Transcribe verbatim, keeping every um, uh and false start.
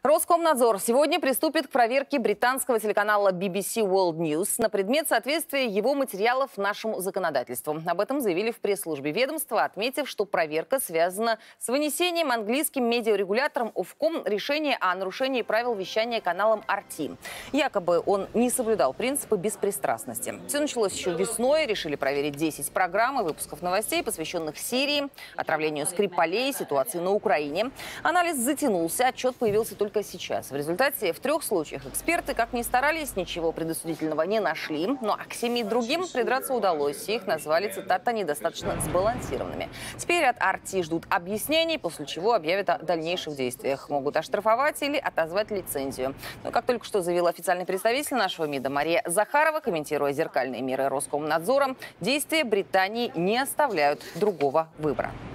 Роскомнадзор сегодня приступит к проверке британского телеканала би би си World News на предмет соответствия его материалов нашему законодательству. Об этом заявили в пресс-службе ведомства, отметив, что проверка связана с вынесением английским медиарегулятором Ofcom решения о нарушении правил вещания каналом ар ти. Якобы он не соблюдал принципы беспристрастности. Все началось еще весной. Решили проверить десять программ и выпусков новостей, посвященных Сирии, отравлению Скрипалей, ситуации на Украине. Анализ затянулся, отчет появился только сейчас. В результате в трех случаях эксперты, как ни старались, ничего предосудительного не нашли. Но а к семи другим придраться удалось. Их назвали, цитата, недостаточно сбалансированными. Теперь от ар ти ждут объяснений, после чего объявят о дальнейших действиях. Могут оштрафовать или отозвать лицензию. Но как только что заявил официальный представитель нашего МИДа Мария Захарова, комментируя зеркальные меры Роскомнадзора, действия Британии не оставляют другого выбора.